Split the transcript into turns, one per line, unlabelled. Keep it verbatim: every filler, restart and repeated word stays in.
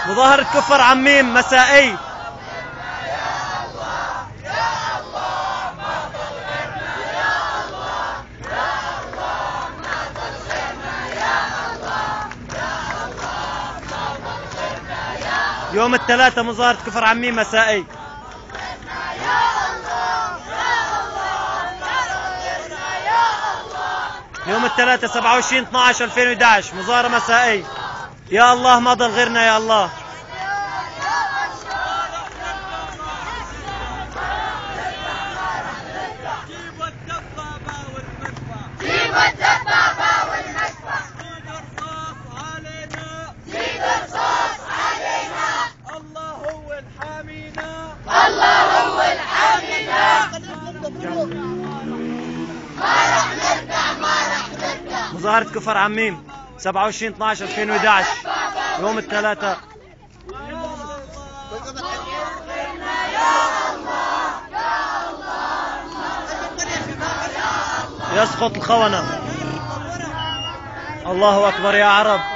مظاهرة كفر عميم مسائي. يوم الثلاثاء مظاهرة كفر عميم مسائي. يوم الثلاثاء سبعة وعشرين اثنعش ألفين وأحد عشر مظاهرة مسائي. يا الله ما ضل غيرنا يا الله.
جيبوا الدبابة والمدفع.
جيبوا الدبابة والمدفع.
زيدوا رصاص علينا.
زيدوا رصاص علينا.
الله هو الحامينا.
الله هو الحامينا. ما رح نرجع ما رح نرجع.
مظاهرة كفر عميم سبعة وعشرين اثنعش ألفين وأحد عشر يوم الثلاثاء. يسقط الخونة. الله أكبر يا عرب.